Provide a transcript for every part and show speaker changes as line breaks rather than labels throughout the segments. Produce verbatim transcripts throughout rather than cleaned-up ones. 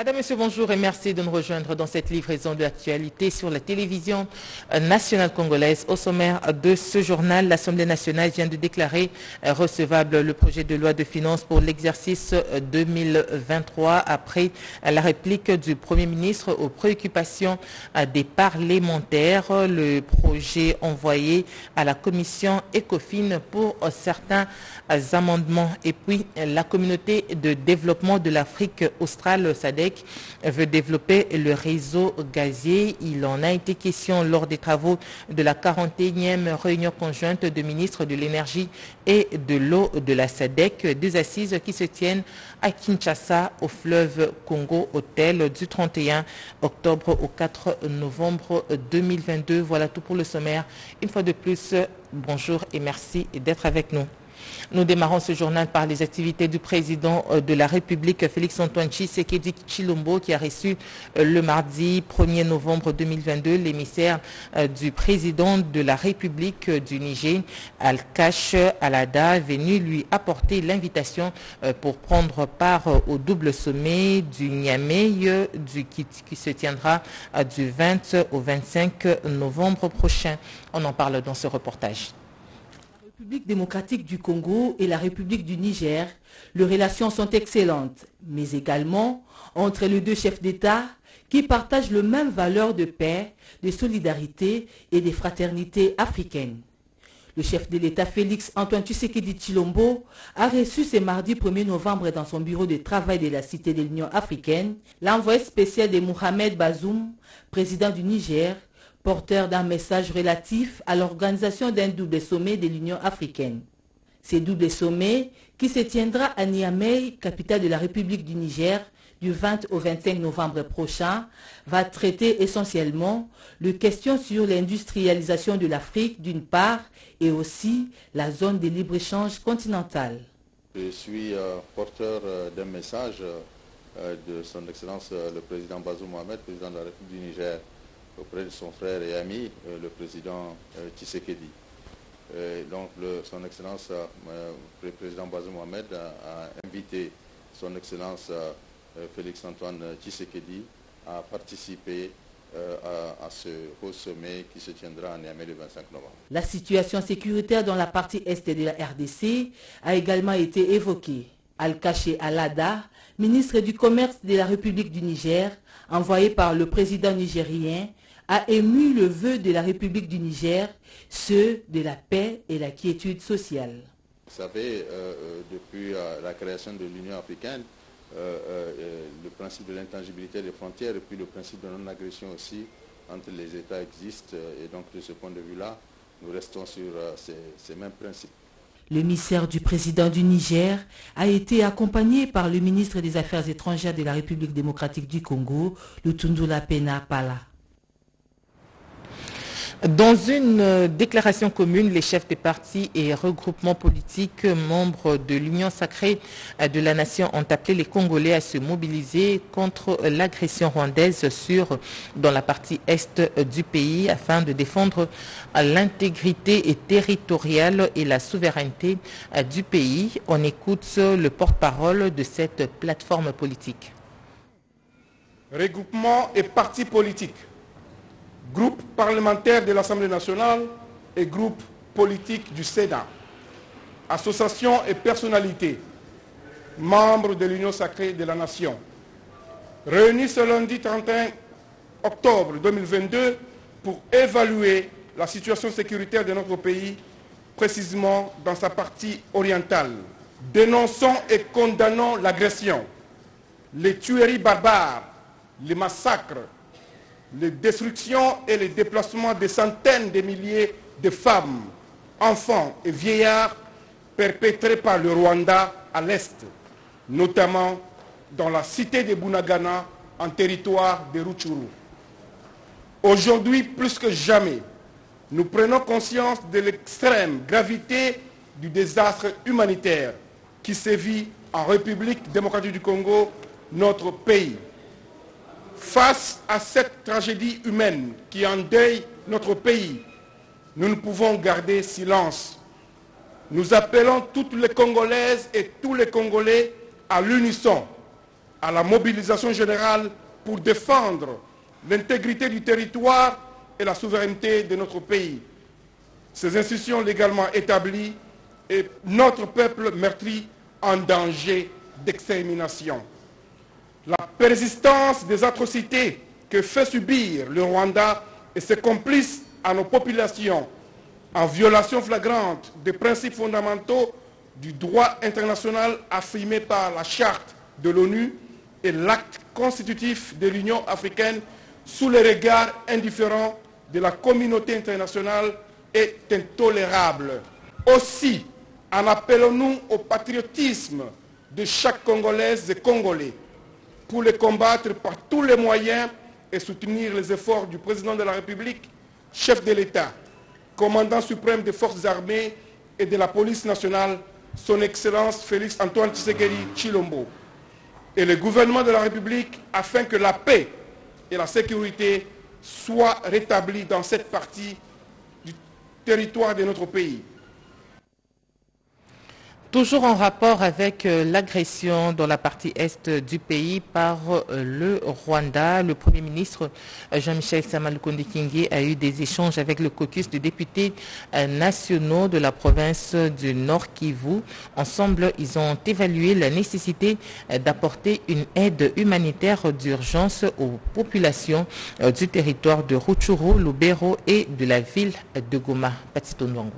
Madame, Monsieur, bonjour et merci de nous rejoindre dans cette livraison de l'actualité sur la télévision nationale congolaise. Au sommaire de ce journal, l'Assemblée nationale vient de déclarer recevable le projet de loi de finances pour l'exercice deux mille vingt-trois après la réplique du Premier ministre aux préoccupations des parlementaires. Le projet envoyé à la commission ECOFIN pour certains amendements. Et puis, la communauté de développement de l'Afrique australe, S A D C, veut développer le réseau gazier. Il en a été question lors des travaux de la quarante et unième réunion conjointe de ministres de l'énergie et de l'eau de la S A D C, des assises qui se tiennent à Kinshasa au fleuve Congo Hôtel du trente et un octobre au quatre novembre deux mille vingt-deux. Voilà tout pour le sommaire. Une fois de plus, bonjour et merci d'être avec nous. Nous démarrons ce journal par les activités du président de la République, Félix-Antoine Tshisekedi Tshilombo, qui a reçu le mardi premier novembre deux mille vingt-deux l'émissaire du président de la République du Niger, Al-Kash Alada, venu lui apporter l'invitation pour prendre part au double sommet du Niamey du, qui, qui se tiendra du vingt au vingt-cinq novembre prochain. On en parle dans ce reportage.
La République démocratique du Congo et la République du Niger, leurs relations sont excellentes, mais également entre les deux chefs d'État qui partagent les mêmes valeurs de paix, de solidarité et de fraternité africaine. Le chef de l'État Félix-Antoine Tshisekedi Tshilombo a reçu ce mardi premier novembre dans son bureau de travail de la Cité de l'Union africaine l'envoyé spécial de Mohamed Bazoum, président du Niger, porteur d'un message relatif à l'organisation d'un double sommet de l'Union africaine. Ce double sommet, qui se tiendra à Niamey, capitale de la République du Niger, du vingt au vingt-cinq novembre prochain, va traiter essentiellement les questions sur l'industrialisation de l'Afrique d'une part et aussi la zone de libre-échange continentale.
Je suis euh, porteur euh, d'un message euh, de son Excellence euh, le président Bazoum Mohamed, président de la République du Niger, auprès de son frère et ami, euh, le président euh, Tshisekedi. Euh, donc le, son Excellence, euh, le président Bazoum Mohamed a, a invité son Excellence euh, Félix-Antoine Tshisekedi à participer euh, à, à ce haut sommet qui se tiendra à Niamey le vingt-cinq novembre.
La situation sécuritaire dans la partie est de la R D C a également été évoquée. Al-Kash Alada, ministre du Commerce de la République du Niger, envoyé par le président nigérien, a ému le vœu de la République du Niger, ceux de la paix et la quiétude sociale.
Vous savez, euh, depuis euh, la création de l'Union africaine, euh, euh, le principe de l'intangibilité des frontières et puis le principe de non-agression aussi entre les États existent. Et donc de ce point de vue-là, nous restons sur euh, ces, ces mêmes principes.
L'émissaire du président du Niger a été accompagné par le ministre des Affaires étrangères de la République démocratique du Congo, Lutundula Pena Pala.
Dans une déclaration commune, les chefs des partis et regroupements politiques membres de l'Union sacrée de la nation ont appelé les Congolais à se mobiliser contre l'agression rwandaise sur, dans la partie est du pays afin de défendre l'intégrité territoriale et la souveraineté du pays. On écoute le porte-parole de cette plateforme politique.
Regroupements et partis politiques, groupe parlementaire de l'Assemblée nationale et groupe politique du Sénat, associations et personnalités, membres de l'Union sacrée de la nation, réunis ce lundi trente et un octobre deux mille vingt-deux pour évaluer la situation sécuritaire de notre pays, précisément dans sa partie orientale. Dénonçons et condamnons l'agression, les tueries barbares, les massacres, les destructions et les déplacements de centaines de milliers de femmes, enfants et vieillards perpétrés par le Rwanda à l'est, notamment dans la cité de Bunagana, en territoire de Rutshuru. Aujourd'hui, plus que jamais, nous prenons conscience de l'extrême gravité du désastre humanitaire qui sévit en République démocratique du Congo, notre pays. Face à cette tragédie humaine qui endeuille notre pays, nous ne pouvons garder silence. Nous appelons toutes les Congolaises et tous les Congolais à l'unisson à la mobilisation générale pour défendre l'intégrité du territoire et la souveraineté de notre pays. Ces institutions légalement établies et notre peuple meurtri en danger d'extermination. La persistance des atrocités que fait subir le Rwanda et ses complices à nos populations en violation flagrante des principes fondamentaux du droit international affirmé par la Charte de l'ONU et l'acte constitutif de l'Union africaine sous le regard indifférent de la communauté internationale est intolérable. Aussi, en appelons-nous au patriotisme de chaque Congolaise et Congolais pour les combattre par tous les moyens et soutenir les efforts du président de la République, chef de l'État, commandant suprême des forces armées et de la police nationale, son Excellence Félix Antoine Tshisekedi Tshilombo, et le gouvernement de la République afin que la paix et la sécurité soient rétablies dans cette partie du territoire de notre pays.
Toujours en rapport avec euh, l'agression dans la partie est du pays par euh, le Rwanda, le Premier ministre euh, Jean-Michel Sama Lukonde Kyenge a eu des échanges avec le caucus de députés euh, nationaux de la province du Nord Kivu. Ensemble, ils ont évalué la nécessité euh, d'apporter une aide humanitaire d'urgence aux populations euh, du territoire de Rutshuru, Lubero et de la ville de Goma. Patito Ndwango.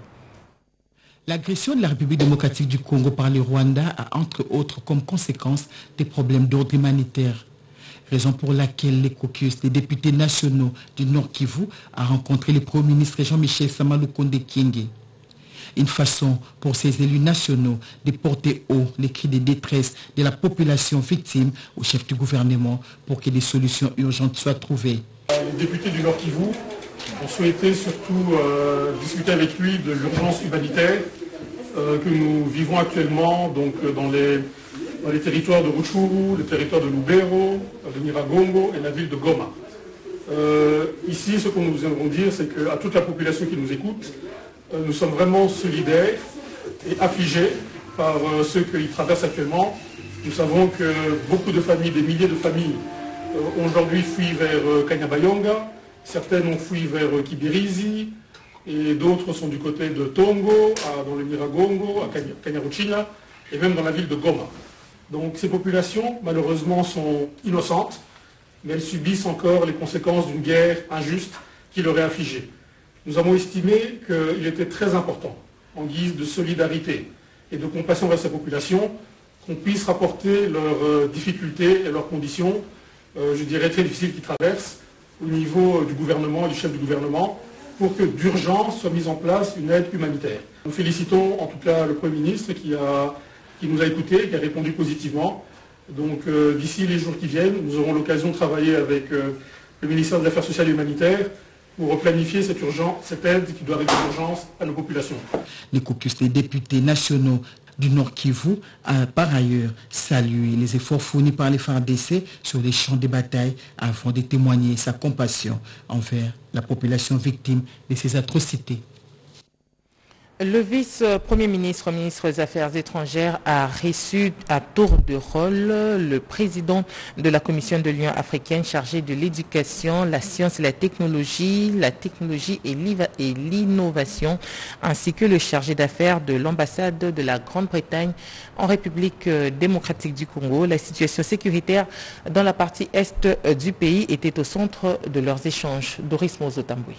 L'agression de la République démocratique du Congo par le Rwanda a entre autres comme conséquence des problèmes d'ordre humanitaire. Raison pour laquelle le caucus des députés nationaux du Nord Kivu a rencontré le Premier ministre Jean-Michel Sama Lukonde Kyenge. Une façon pour ces élus nationaux de porter haut les cris de détresse de la population victime au chef du gouvernement pour que des solutions urgentes soient trouvées.
Les députés du Nord Kivu ont souhaité surtout euh, discuter avec lui de l'urgence humanitaire euh, que nous vivons actuellement donc, dans, les, dans les territoires de Rutshuru, le territoire de Lubero, de Nyiragongo et la ville de Goma. Euh, ici, ce que nous aimerions dire, c'est qu'à toute la population qui nous écoute, euh, nous sommes vraiment solidaires et affligés par euh, ceux qu'ils traversent actuellement. Nous savons que beaucoup de familles, des milliers de familles, euh, ont aujourd'hui fui vers euh, Kanyabayonga. Certaines ont fui vers Kibirizi et d'autres sont du côté de Tongo, à, dans le Nyiragongo, à Kanyaruchinya et même dans la ville de Goma. Donc ces populations, malheureusement, sont innocentes, mais elles subissent encore les conséquences d'une guerre injuste qui leur est infligée. Nous avons estimé qu'il était très important, en guise de solidarité et de compassion vers ces populations, qu'on puisse rapporter leurs difficultés et leurs conditions, euh, je dirais très difficiles qu'ils traversent, au niveau du gouvernement et du chef du gouvernement, pour que d'urgence soit mise en place une aide humanitaire. Nous félicitons en tout cas le Premier ministre qui, a, qui nous a écoutés, qui a répondu positivement. Donc euh, d'ici les jours qui viennent, nous aurons l'occasion de travailler avec euh, le ministère des Affaires sociales et humanitaires pour planifier cette, urgence, cette aide qui doit arriver d'urgence à nos populations.
Le caucus des députés nationaux du Nord Kivu a par ailleurs salué les efforts fournis par les F A R D C sur les champs de bataille afin de témoigner sa compassion envers la population victime de ces atrocités.
Le vice-premier ministre, ministre des Affaires étrangères, a reçu à tour de rôle le président de la Commission de l'Union africaine chargée de l'éducation, la science et la technologie, la technologie et l'innovation, ainsi que le chargé d'affaires de l'ambassade de la Grande-Bretagne en République démocratique du Congo. La situation sécuritaire dans la partie est du pays était au centre de leurs échanges. Doris Mozo-Tamboué.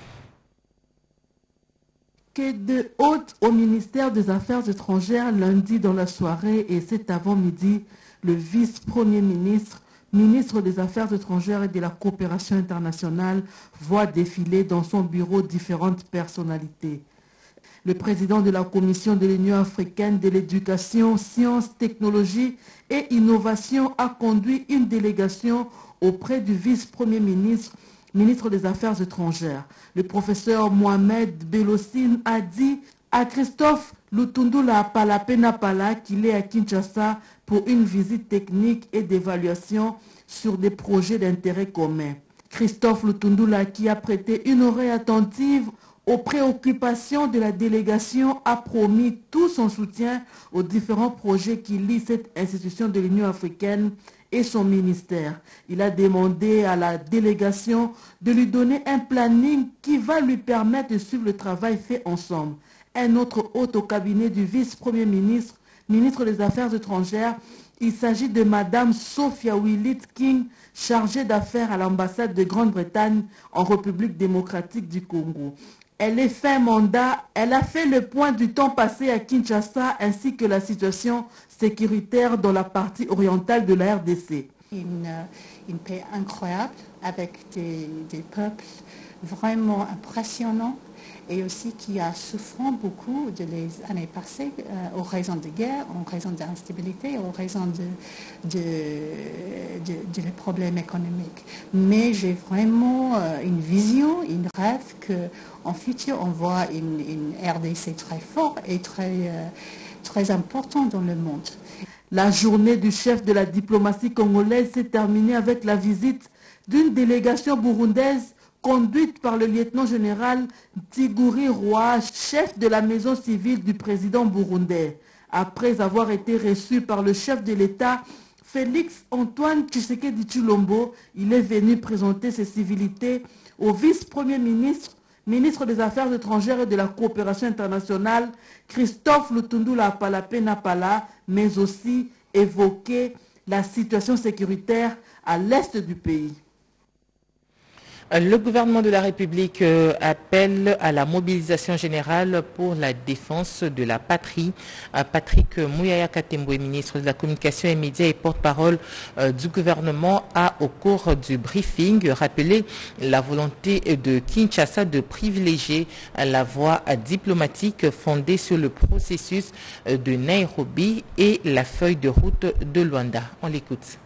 De hôte au ministère des Affaires étrangères lundi dans la soirée et cet avant-midi, le vice-premier ministre, ministre des Affaires étrangères et de la coopération internationale, voit défiler dans son bureau différentes personnalités. Le président de la Commission de l'Union africaine de l'éducation, sciences, technologie et innovation a conduit une délégation auprès du vice-premier ministre, ministre des Affaires étrangères. Le professeur Mohamed Belossine a dit à Christophe Lutundula Palapena Pala qu'il est à Kinshasa pour une visite technique et d'évaluation sur des projets d'intérêt commun. Christophe Lutundula, qui a prêté une oreille attentive aux préoccupations de la délégation, a promis tout son soutien aux différents projets qui lient cette institution de l'Union africaine et son ministère. Il a demandé à la délégation de lui donner un planning qui va lui permettre de suivre le travail fait ensemble. Un autre hôte au cabinet du vice-premier ministre, ministre des Affaires étrangères, il s'agit de Madame Sophia Willits-King, chargée d'affaires à l'ambassade de Grande-Bretagne en République démocratique du Congo. Elle est fin mandat, elle a fait le point du temps passé à Kinshasa ainsi que la situation sécuritaire dans la partie orientale de la R D C.
Une, une paix incroyable avec des, des peuples vraiment impressionnants et aussi qui a souffert beaucoup de les années passées euh, aux raisons de guerre, en raison d'instabilité, aux raisons de, de, de, de les problèmes économiques. Mais j'ai vraiment euh, une vision, une rêve qu'en futur on voit une, une R D C très forte et très, euh, très importante dans le monde.
La journée du chef de la diplomatie congolaise s'est terminée avec la visite d'une délégation burundaise conduite par le lieutenant-général Tiguri Roy, chef de la maison civile du président burundais. Après avoir été reçu par le chef de l'État, Félix Antoine Tshisekedi Tshilombo, il est venu présenter ses civilités au vice-premier ministre, ministre des Affaires étrangères et de la coopération internationale, Christophe Lutundula Apalape Napala, mais aussi évoquer la situation sécuritaire à l'est du pays.
Le gouvernement de la République appelle à la mobilisation générale pour la défense de la patrie. Patrick Mouyaya Katembo, ministre de la Communication et Médias et porte-parole du gouvernement, a, au cours du briefing, rappelé la volonté de Kinshasa de privilégier la voie diplomatique fondée sur le processus de Nairobi et la feuille de route de Luanda. On l'écoute.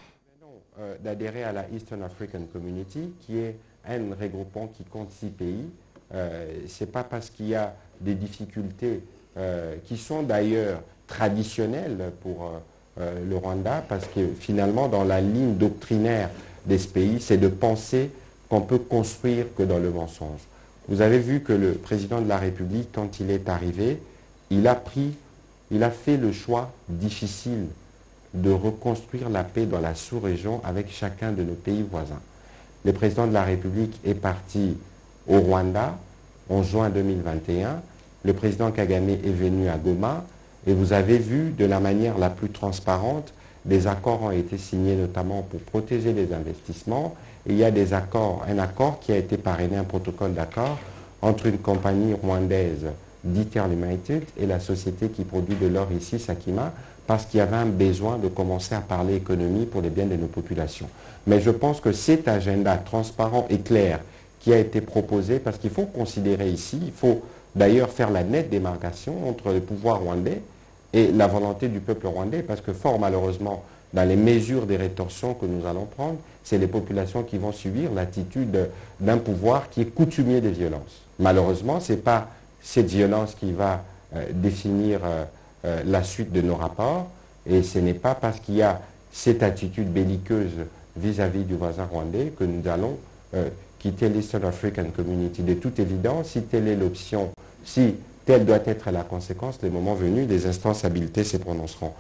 D'adhérer à la Eastern African Community, qui est un regroupement qui compte six pays. Euh, Ce n'est pas parce qu'il y a des difficultés euh, qui sont d'ailleurs traditionnelles pour euh, le Rwanda, parce que finalement, dans la ligne doctrinaire de ce pays, c'est de penser qu'on peut construire que dans le mensonge. Vous avez vu que le président de la République, quand il est arrivé, il a pris, il a fait le choix difficile de reconstruire la paix dans la sous-région avec chacun de nos pays voisins. Le président de la République est parti au Rwanda en juin deux mille vingt et un. Le président Kagame est venu à Goma et vous avez vu de la manière la plus transparente, des accords ont été signés notamment pour protéger les investissements. Et il y a des accords, un accord qui a été parrainé, un protocole d'accord entre une compagnie rwandaise, Diter Limited, et la société qui produit de l'or ici, Sakima, parce qu'il y avait un besoin de commencer à parler économie pour les biens de nos populations. Mais je pense que cet agenda transparent et clair qui a été proposé, parce qu'il faut considérer ici, il faut d'ailleurs faire la nette démarcation entre le pouvoir rwandais et la volonté du peuple rwandais, parce que fort malheureusement, dans les mesures des rétorsions que nous allons prendre, c'est les populations qui vont subir l'attitude d'un pouvoir qui est coutumier des violences. Malheureusement, ce n'est pas cette violence qui va euh, définir euh, Euh, la suite de nos rapports, et ce n'est pas parce qu'il y a cette attitude belliqueuse vis-à-vis du voisin rwandais que nous allons euh, quitter l'Eastern African Community. De toute évidence, si telle est l'option, si telle doit être la conséquence, le moment venu, les instances habilitées se prononceront.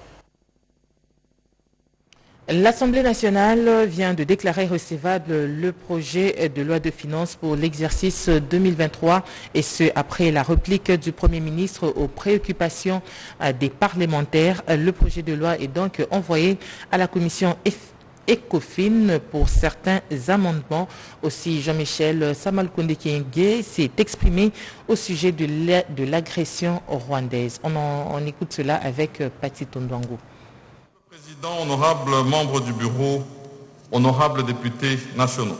L'Assemblée nationale vient de déclarer recevable le projet de loi de finances pour l'exercice deux mille vingt-trois, et ce après la réplique du Premier ministre aux préoccupations des parlementaires. Le projet de loi est donc envoyé à la commission ECOFIN pour certains amendements. Aussi, Jean-Michel Samalkonde Kienge s'est exprimé au sujet de l'agression rwandaise. On, en, on écoute cela avec Pati Tondwango.
Président, honorables membres du bureau, honorables députés nationaux.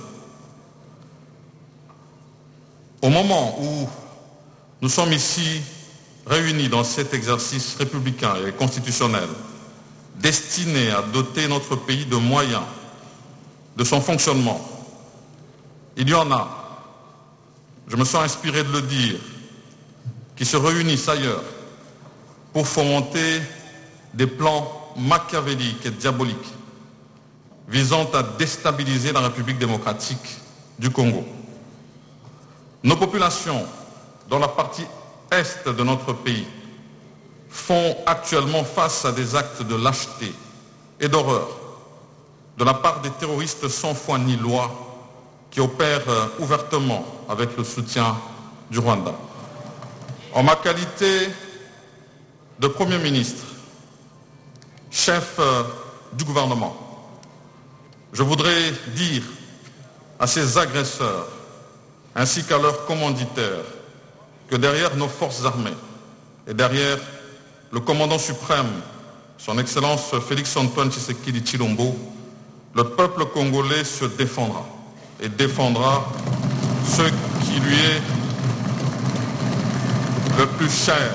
Au moment où nous sommes ici réunis dans cet exercice républicain et constitutionnel, destiné à doter notre pays de moyens de son fonctionnement, il y en a, je me sens inspiré de le dire, qui se réunissent ailleurs pour fomenter des plans machiavélique et diabolique visant à déstabiliser la République démocratique du Congo. Nos populations, dans la partie est de notre pays, font actuellement face à des actes de lâcheté et d'horreur de la part des terroristes sans foi ni loi qui opèrent ouvertement avec le soutien du Rwanda. En ma qualité de Premier ministre, chef du gouvernement, je voudrais dire à ces agresseurs ainsi qu'à leurs commanditaires que derrière nos forces armées et derrière le commandant suprême, son Excellence Félix-Antoine Tshisekedi Tshilombo, le peuple congolais se défendra et défendra ce qui lui est le plus cher.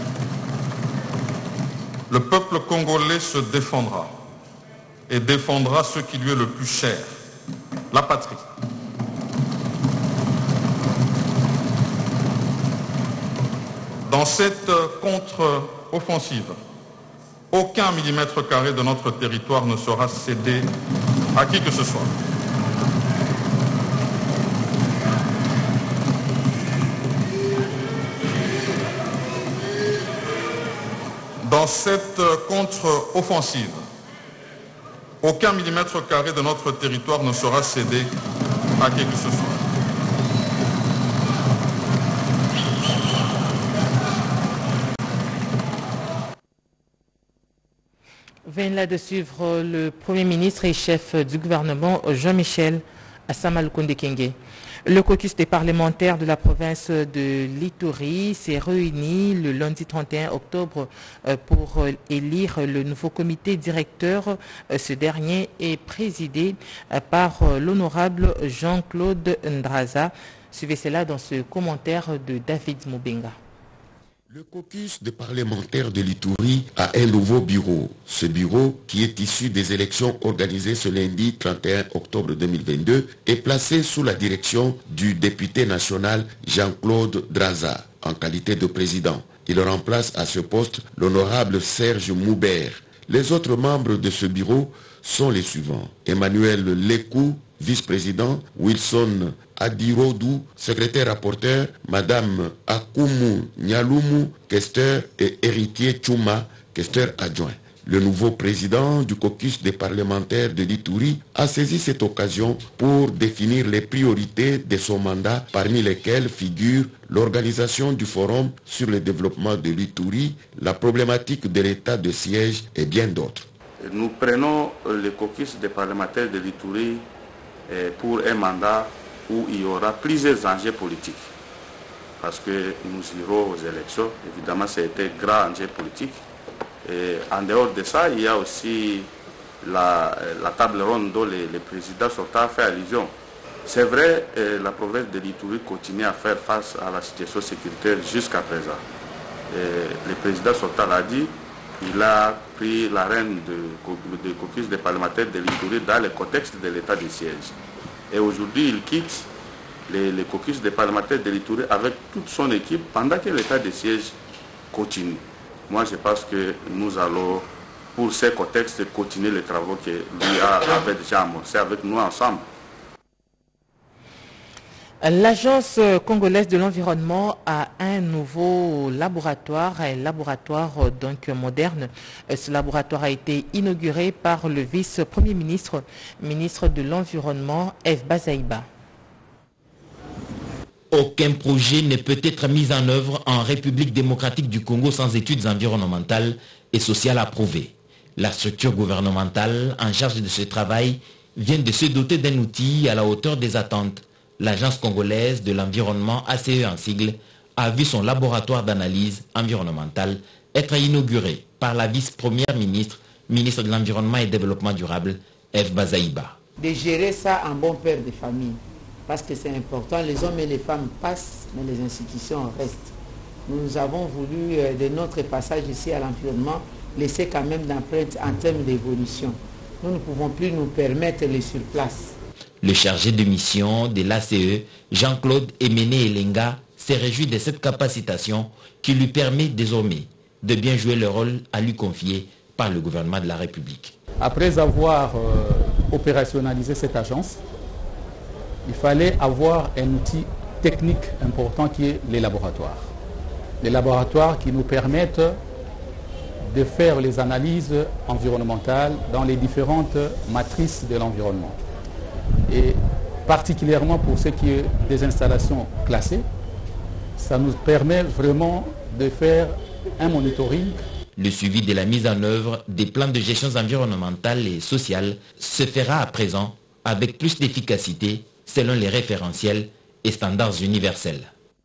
Le peuple congolais se défendra et défendra ce qui lui est le plus cher, la patrie. Dans cette contre-offensive, aucun millimètre carré de notre territoire ne sera cédé à qui que ce soit. Dans cette contre-offensive, aucun millimètre carré de notre territoire ne sera cédé à qui que ce soit.
Vient là de suivre le Premier ministre et chef du gouvernement Jean-Michel Sama-Lukonde Kyenge. Le caucus des parlementaires de la province de l'Ituri s'est réuni le lundi trente et un octobre pour élire le nouveau comité directeur. Ce dernier est présidé par l'honorable Jean-Claude Ndraza. Suivez cela dans ce commentaire de David Moubenga.
Le caucus des parlementaires de l'Ituri a un nouveau bureau. Ce bureau, qui est issu des élections organisées ce lundi trente et un octobre deux mille vingt-deux, est placé sous la direction du député national Jean-Claude Draza, en qualité de président. Il remplace à ce poste l'honorable Serge Moubert. Les autres membres de ce bureau sont les suivants. Emmanuel Lekou, vice-président, Wilson Adirodou, secrétaire-rapporteur, Madame Akumu Nyalumu, questeur, et Héritier Chouma, questeur adjoint. Le nouveau président du caucus des parlementaires de l'Ituri a saisi cette occasion pour définir les priorités de son mandat, parmi lesquelles figure l'organisation du forum sur le développement de l'Ituri, la problématique de l'état de siège et bien d'autres.
Nous prenons le caucus des parlementaires de l'Ituri pour un mandat où il y aura plusieurs enjeux politiques. Parce que nous irons aux élections, évidemment c'était un grand enjeu politique. Et en dehors de ça, il y a aussi la, la table ronde dont le, le président sortant fait allusion. C'est vrai, la province de l'Ituri continue à faire face à la situation sécuritaire jusqu'à présent. Et le président sortant l'a dit, il a pris la reine de, de caucus des parlementaires de l'Ituri dans le contexte de l'état de siège. Et aujourd'hui, il quitte les, les caucus des parlementaires de l'Ituri avec toute son équipe pendant que l'état de siège continue. Moi, je pense que nous allons, pour ce contexte, continuer les travaux que lui avait déjà amorcés avec nous ensemble.
L'Agence congolaise de l'environnement a un nouveau laboratoire, un laboratoire donc moderne. Ce laboratoire a été inauguré par le vice-premier ministre, ministre de l'Environnement, F. Bazaïba.
Aucun projet ne peut être mis en œuvre en République démocratique du Congo sans études environnementales et sociales approuvées. La structure gouvernementale en charge de ce travail vient de se doter d'un outil à la hauteur des attentes. L'Agence congolaise de l'environnement, A C E en sigle, a vu son laboratoire d'analyse environnementale être inauguré par la vice-première ministre, ministre de l'Environnement et Développement durable, F. Bazaïba.
De gérer ça en bon père de famille, parce que c'est important, les hommes et les femmes passent, mais les institutions restent. Nous avons voulu, de notre passage ici à l'environnement, laisser quand même d'empreinte en termes d'évolution. Nous ne pouvons plus nous permettre les surplaces.
Le chargé de mission de l'A C E, Jean-Claude Emene Elenga, s'est réjoui de cette capacitation qui lui permet désormais de bien jouer le rôle à lui confier par le gouvernement de la République.
Après avoir euh, opérationnalisé cette agence, il fallait avoir un outil technique important qui est les laboratoires. Les laboratoires qui nous permettent de faire les analyses environnementales dans les différentes matrices de l'environnement. Et particulièrement pour ce qui est des installations classées, ça nous permet vraiment de faire un monitoring.
Le suivi de la mise en œuvre des plans de gestion environnementale et sociale se fera à présent avec plus d'efficacité selon les référentiels et standards universels.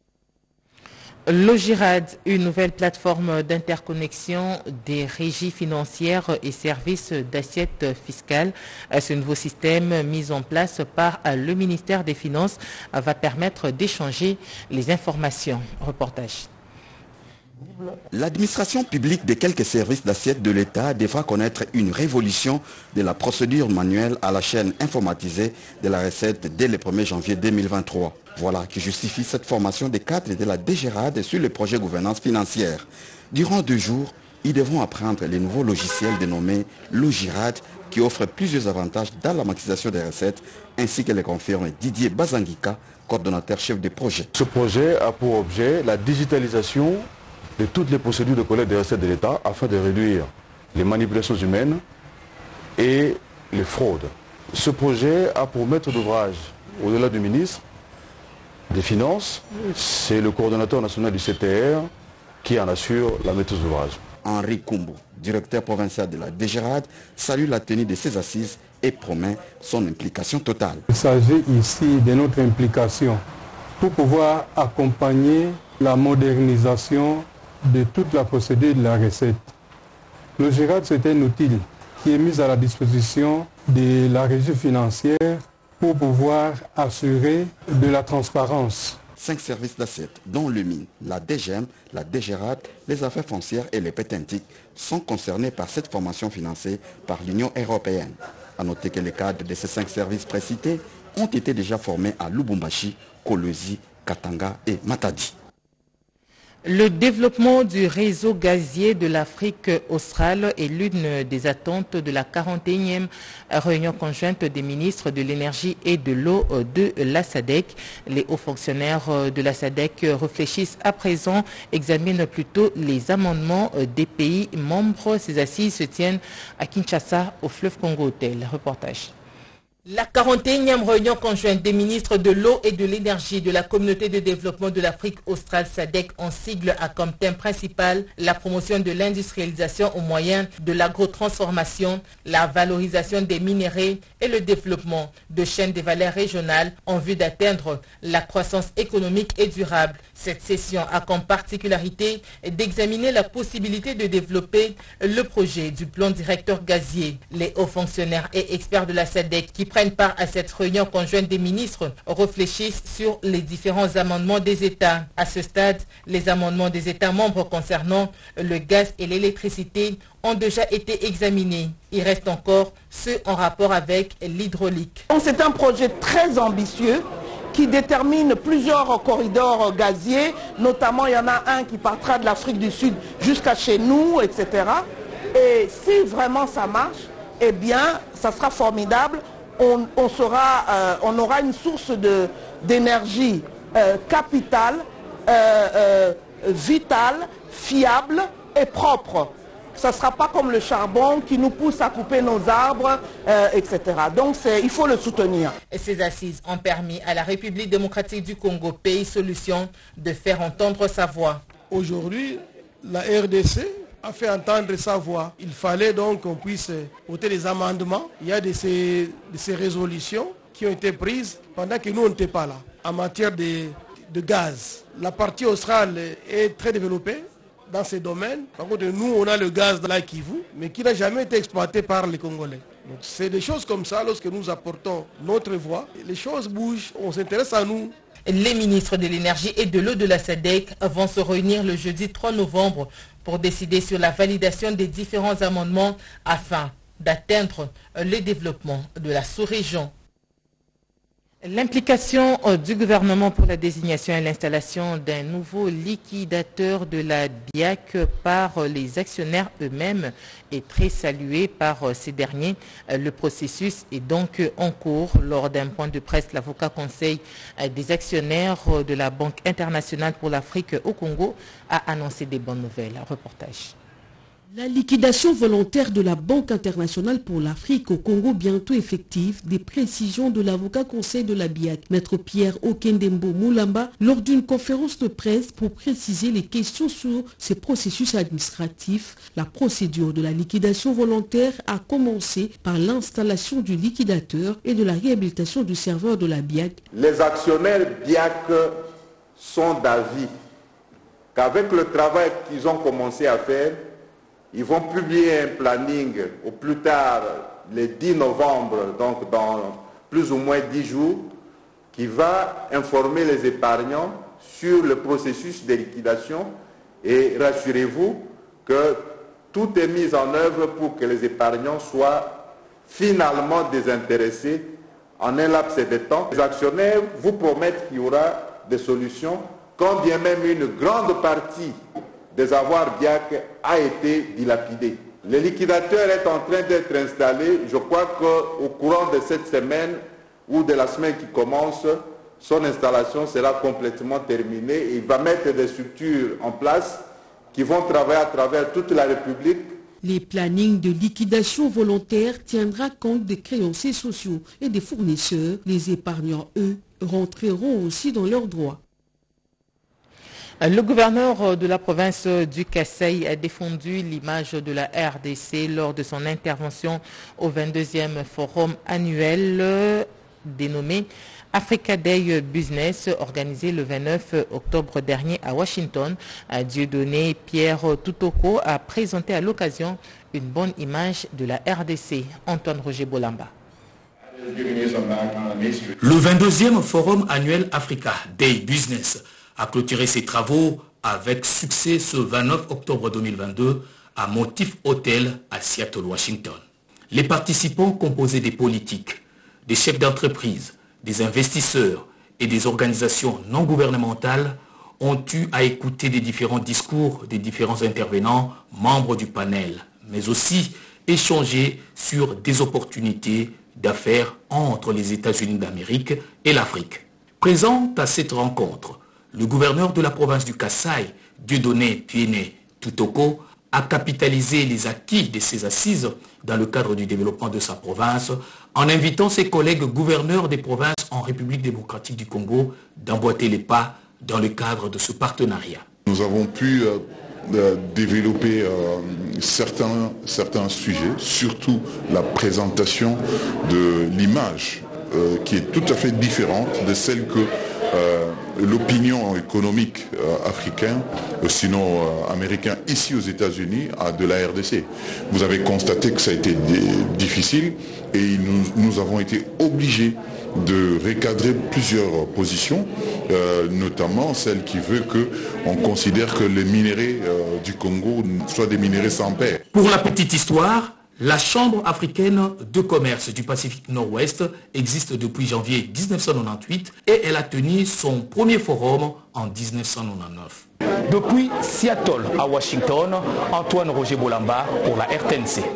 Logirad, une nouvelle plateforme d'interconnexion des régies financières et services d'assiette fiscale. Ce nouveau système mis en place par le ministère des Finances va permettre d'échanger les informations. Reportage.
L'administration publique de quelques services d'assiette de l'État devra connaître une révolution de la procédure manuelle à la chaîne informatisée de la recette dès le premier janvier deux mille vingt-trois. Voilà qui justifie cette formation des cadres de la DGRAD sur le projet gouvernance financière. Durant deux jours, ils devront apprendre les nouveaux logiciels dénommés Logirad qui offrent plusieurs avantages dans la maximisation des recettes, ainsi que le confirme Didier Bazangika, coordonnateur chef de projet.
Ce projet a pour objet la digitalisation de toutes les procédures de collecte des recettes de l'État afin de réduire les manipulations humaines et les fraudes. Ce projet a pour maître d'ouvrage, au-delà du ministre des Finances, c'est le coordonnateur national du C T R qui en assure la maîtrise d'ouvrage.
Henri Kumbo, directeur provincial de la DGRAD, salue la tenue de ces assises et promet son implication totale.
Il s'agit ici de notre implication pour pouvoir accompagner la modernisation de toute la procédure de la recette. Le Logirad, c'est un outil qui est mis à la disposition de la régie financière pour pouvoir assurer de la transparence.
Cinq services d'assiette, dont le mine, la D G M, la DGRAD, les affaires foncières et les pétentiques, sont concernés par cette formation financée par l'Union européenne. A noter que les cadres de ces cinq services précités ont été déjà formés à Lubumbashi, Kolwezi, Katanga et Matadi.
Le développement du réseau gazier de l'Afrique australe est l'une des attentes de la quarante et unième réunion conjointe des ministres de l'énergie et de l'eau de la S A D C. Les hauts fonctionnaires de la S A D C réfléchissent à présent, examinent plutôt les amendements des pays membres. Ces assises se tiennent à Kinshasa, au fleuve Congo Hôtel. Reportage. La quarante et unième réunion conjointe des ministres de l'eau et de l'énergie de la communauté de développement de l'Afrique australe S A D C en sigle a comme thème principal la promotion de l'industrialisation au moyen de l'agrotransformation, la valorisation des minéraux et le développement de chaînes de valeur régionales en vue d'atteindre la croissance économique et durable. Cette session a comme particularité d'examiner la possibilité de développer le projet du plan directeur gazier. Les hauts fonctionnaires et experts de la S A D C qui prennent part à cette réunion conjointe des ministres réfléchissent sur les différents amendements des États. À ce stade, les amendements des États membres concernant le gaz et l'électricité ont déjà été examinés. Il reste encore ceux en rapport avec l'hydraulique.
C'est un projet très ambitieux qui détermine plusieurs corridors gaziers, notamment il y en a un qui partira de l'Afrique du Sud jusqu'à chez nous, et cetera. Et si vraiment ça marche, eh bien, ça sera formidable. On, on, sera, euh, on aura une source de, d'énergie euh, capitale, euh, euh, vitale, fiable et propre. Ça ne sera pas comme le charbon qui nous pousse à couper nos arbres, euh, et cetera. Donc il faut le soutenir.
Et ces assises ont permis à la République démocratique du Congo, pays solution, de faire entendre sa voix.
Aujourd'hui, la R D C a fait entendre sa voix. Il fallait donc qu'on puisse voter des amendements. Il y a de ces, de ces résolutions qui ont été prises pendant que nous, on n'était pas là. En matière de, de gaz, la partie australe est très développée dans ces domaines. Par contre, nous, on a le gaz dans la Kivu, mais qui n'a jamais été exploité par les Congolais. Donc, c'est des choses comme ça, lorsque nous apportons notre voix, les choses bougent, on s'intéresse à nous.
Les ministres de l'énergie et de l'eau de la S A D C vont se réunir le jeudi trois novembre pour décider sur la validation des différents amendements afin d'atteindre le développement de la sous-région. L'implication du gouvernement pour la désignation et l'installation d'un nouveau liquidateur de la B I A C par les actionnaires eux-mêmes est très saluée par ces derniers. Le processus est donc en cours. Lors d'un point de presse, l'avocat conseil des actionnaires de la Banque internationale pour l'Afrique au Congo a annoncé des bonnes nouvelles. Reportage.
La liquidation volontaire de la Banque internationale pour l'Afrique au Congo bientôt effective, des précisions de l'avocat conseil de la B I A C, Maître Pierre Okendembo Moulamba, lors d'une conférence de presse pour préciser les questions sur ces processus administratifs. La procédure de la liquidation volontaire a commencé par l'installation du liquidateur et de la réhabilitation du serveur de la B I A C.
Les actionnaires B I A C sont d'avis qu'avec le travail qu'ils ont commencé à faire, ils vont publier un planning au plus tard le dix novembre, donc dans plus ou moins dix jours, qui va informer les épargnants sur le processus de liquidation. Et rassurez-vous que tout est mis en œuvre pour que les épargnants soient finalement désintéressés en un laps de temps. Les actionnaires vous promettent qu'il y aura des solutions, quand bien même une grande partie des avoirs B I A C a été dilapidé. Le liquidateur est en train d'être installé. Je crois qu'au courant de cette semaine ou de la semaine qui commence, son installation sera complètement terminée et il va mettre des structures en place qui vont travailler à travers toute la République.
Les plannings de liquidation volontaire tiendra compte des créanciers sociaux et des fournisseurs. Les épargnants, eux, rentreront aussi dans leurs droits.
Le gouverneur de la province du Kasaï a défendu l'image de la R D C lors de son intervention au vingt-deuxième forum annuel dénommé Africa Day Business, organisé le vingt-neuf octobre dernier à Washington. Dieudonné Pierre Toutoko a présenté à l'occasion une bonne image de la R D C. Antoine Roger Bolamba.
Le vingt-deuxième forum annuel Africa Day Business a clôturé ses travaux avec succès ce vingt-neuf octobre deux mille vingt-deux à Motif Hotel à Seattle, Washington. Les participants composés des politiques, des chefs d'entreprise, des investisseurs et des organisations non gouvernementales ont eu à écouter des différents discours des différents intervenants, membres du panel, mais aussi échanger sur des opportunités d'affaires entre les États-Unis d'Amérique et l'Afrique. Présent à cette rencontre, le gouverneur de la province du Kasaï, Dieudonné Pierre Toutoko, a capitalisé les acquis de ces assises dans le cadre du développement de sa province en invitant ses collègues gouverneurs des provinces en République démocratique du Congo d'emboîter les pas dans le cadre de ce partenariat.
Nous avons pu euh, euh, développer euh, certains, certains sujets, surtout la présentation de l'image euh, qui est tout à fait différente de celle que euh, l'opinion économique euh, africaine, euh, sinon euh, américain, ici aux États-Unis, a de la R D C. Vous avez constaté que ça a été difficile et nous, nous avons été obligés de recadrer plusieurs positions, euh, notamment celle qui veut qu'on considère que les minéraux euh, du Congo soient des minéraux sans pair.
Pour la petite histoire, la Chambre africaine de commerce du Pacifique Nord-Ouest existe depuis janvier mille neuf cent quatre-vingt-dix-huit et elle a tenu son premier forum en mille neuf cent quatre-vingt-dix-neuf.
Depuis Seattle à Washington, Antoine Roger Bolamba pour la R T N C.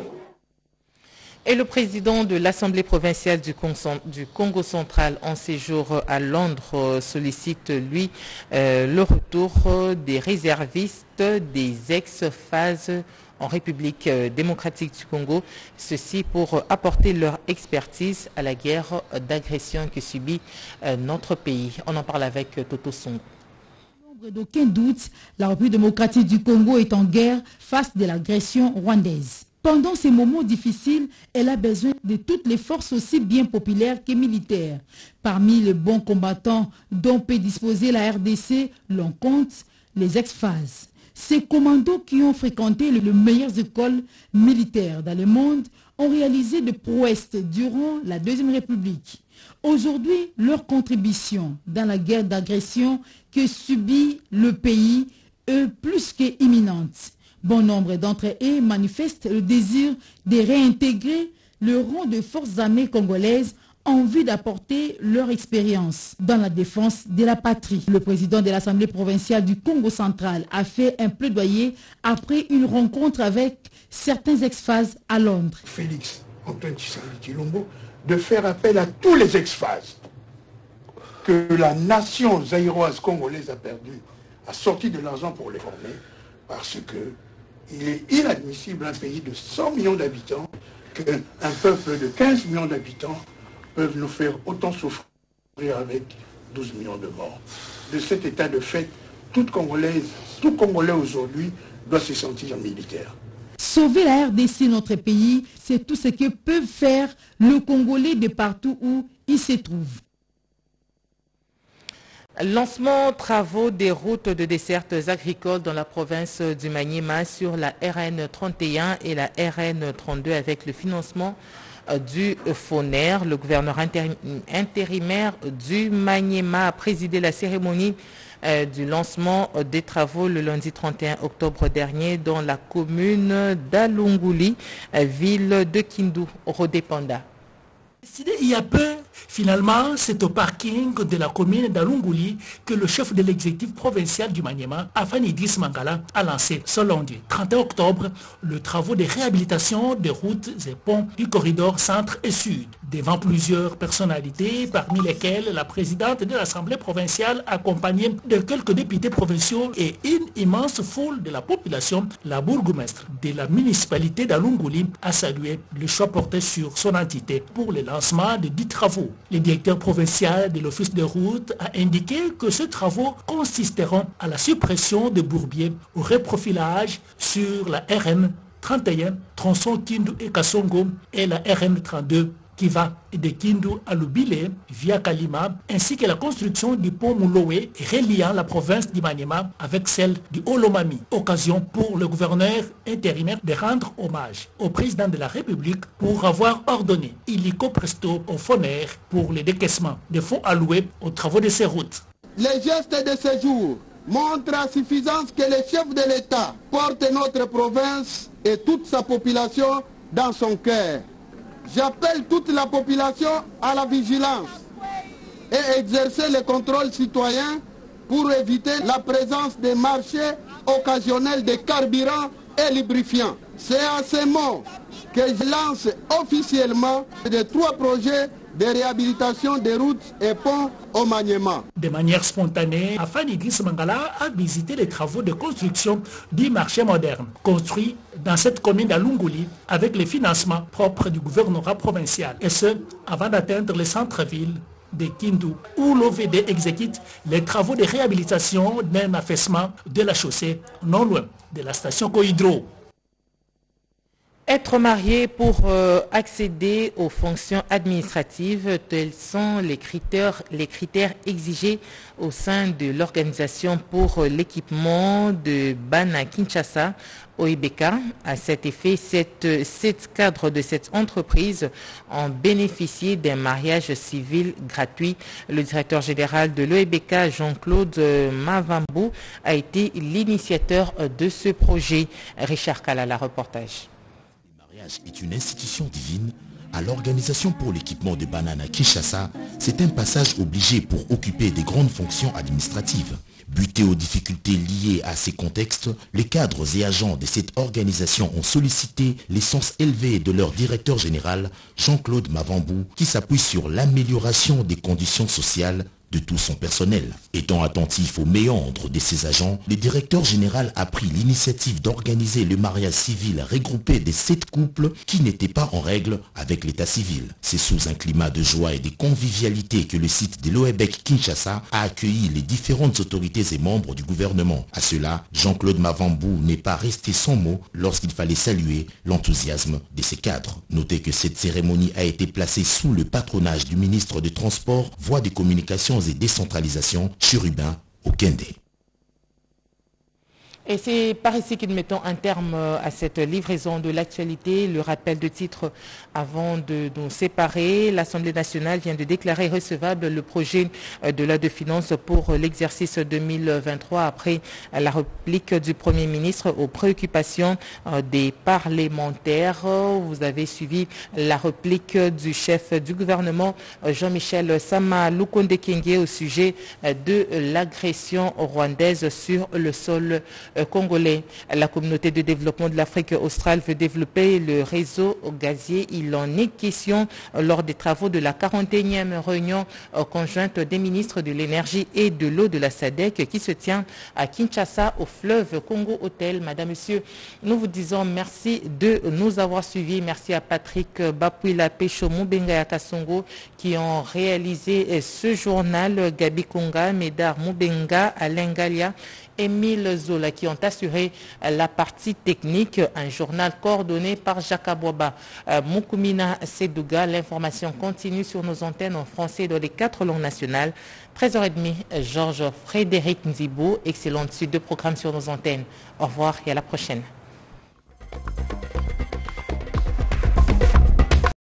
Et le président de l'Assemblée provinciale du Congo central en séjour à Londres sollicite, lui, euh, le retour des réservistes des ex-phases en République démocratique du Congo, ceci pour apporter leur expertise à la guerre d'agression que subit notre pays. On en parle avec Toto Songo.
D'aucun doute, la République démocratique du Congo est en guerre face à l'agression rwandaise. Pendant ces moments difficiles, elle a besoin de toutes les forces aussi bien populaires que militaires. Parmi les bons combattants dont peut disposer la R D C, l'on compte les ex-phases. Ces commandos qui ont fréquenté les meilleures écoles militaires dans le monde ont réalisé des prouesses durant la Deuxième République. Aujourd'hui, leur contribution dans la guerre d'agression que subit le pays est plus qu'imminente. Bon nombre d'entre eux manifestent le désir de réintégrer le rang de forces armées congolaises en vue d'apporter leur expérience dans la défense de la patrie. Le président de l'Assemblée provinciale du Congo central a fait un plaidoyer après une rencontre avec certains ex-phases à Londres.
Félix Antoine Tshisekedi Tshilombo de faire appel à tous les ex-phases que la nation zaïroise congolaise a perdu, a sorti de l'argent pour les former parce que Il est inadmissible un pays de cent millions d'habitants, qu'un peuple de quinze millions d'habitants peuvent nous faire autant souffrir avec douze millions de morts. De cet état de fait, toute Congolaise, tout Congolais aujourd'hui doit se sentir militaire.
Sauver la R D C, notre pays, c'est tout ce que peuvent faire le Congolais de partout où il se trouve.
Lancement travaux des routes de dessertes agricoles dans la province du Maniema sur la R N trente et un et la R N trente-deux avec le financement du FONER. Le gouverneur intérimaire du Maniema a présidé la cérémonie du lancement des travaux le lundi trente et un octobre dernier dans la commune d'Alunguli, ville de Kindu, Rodépanda.
Il y a peu, finalement, c'est au parking de la commune d'Alunguli que le chef de l'exécutif provincial du Maniema, Afan Idriss Mangala, a lancé ce lundi trente et un octobre le travaux de réhabilitation des routes et ponts du corridor centre et sud. Devant plusieurs personnalités, parmi lesquelles la présidente de l'Assemblée provinciale accompagnée de quelques députés provinciaux et une immense foule de la population, la bourgmestre de la municipalité d'Alunguli a salué le choix porté sur son entité pour le lancement de dix travaux. Le directeur provincial de l'Office de route a indiqué que ces travaux consisteront à la suppression de bourbiers, au reprofilage sur la R N trente et un, tronçon Kindu et Kasongo, et la R N trente-deux qui va de Kindu à Lubile via Kalima, ainsi que la construction du pont Mouloé reliant la province du Maniema avec celle du Olomami. Occasion pour le gouverneur intérimaire de rendre hommage au président de la République pour avoir ordonné illico presto au FONER pour le décaissement des fonds alloués aux travaux de ces routes.
Les gestes de ce jour montrent à suffisance que le chef de l'État porte notre province et toute sa population dans son cœur. J'appelle toute la population à la vigilance et exercer le contrôle citoyen pour éviter la présence des marchés occasionnels de carburant et lubrifiants. C'est à ce mot que je lance officiellement les trois projets de réhabilitation des routes et ponts au Maniema.
De manière spontanée, Afan Idriss Mangala a visité les travaux de construction du marché moderne, construit dans cette commune d'Alunguli avec les financements propres du gouvernorat provincial. Et ce, avant d'atteindre le centre-ville de Kindu, où l'O V D exécute les travaux de réhabilitation d'un affaissement de la chaussée non loin de la station Cohydro.
Être marié pour euh, accéder aux fonctions administratives, tels sont les critères, les critères exigés au sein de l'organisation pour euh, l'équipement de Bana Kinshasa, O E B K. À cet effet, sept, sept cadres de cette entreprise ont bénéficié d'un mariage civil gratuit. Le directeur général de l'O E B K, Jean-Claude Mavambou, a été l'initiateur de ce projet. Richard Kalala, reportage.
Est une institution divine. À l'organisation pour l'équipement de Banana Kinshasa, c'est un passage obligé pour occuper des grandes fonctions administratives. Butés aux difficultés liées à ces contextes, les cadres et agents de cette organisation ont sollicité l'essence élevée de leur directeur général, Jean-Claude Mavambou, qui s'appuie sur l'amélioration des conditions sociales de tout son personnel. Étant attentif aux méandres de ses agents, le directeur général a pris l'initiative d'organiser le mariage civil regroupé des sept couples qui n'étaient pas en règle avec l'état civil. C'est sous un climat de joie et de convivialité que le site de l'O E B K Kinshasa a accueilli les différentes autorités et membres du gouvernement. À cela, Jean-Claude Mavambou n'est pas resté sans mots lorsqu'il fallait saluer l'enthousiasme de ses cadres. Notez que cette cérémonie a été placée sous le patronage du ministre des Transports, Voies de Communications et Décentralisation, Chérubin Okende.
Et c'est par ici que nous mettons un terme à cette livraison de l'actualité. Le rappel de titre avant de nous séparer. L'Assemblée nationale vient de déclarer recevable le projet de loi de finances pour l'exercice deux mille vingt-trois après la réplique du Premier ministre aux préoccupations des parlementaires. Vous avez suivi la réplique du chef du gouvernement Jean-Michel Sama Lukonde Kenge au sujet de l'agression rwandaise sur le sol congolais. La communauté de développement de l'Afrique australe veut développer le réseau gazier. Il en est question lors des travaux de la quarante et unième réunion conjointe des ministres de l'énergie et de l'eau de la S A D C qui se tient à Kinshasa au fleuve Congo Hôtel. Madame, Monsieur, nous vous disons merci de nous avoir suivis. Merci à Patrick Bapouila, Pécho Moubenga et Kasongo qui ont réalisé ce journal, Gabi Konga, Médard Moubenga, Alain Galia, Émile Zola qui ont assuré la partie technique, un journal coordonné par Jacques Abouaba. Euh, Moukoumina Sedouga, l'information continue sur nos antennes en français dans les quatre langues nationales. treize heures trente, Georges Frédéric Nzibou, excellente suite de programmes sur nos antennes. Au revoir et à la prochaine.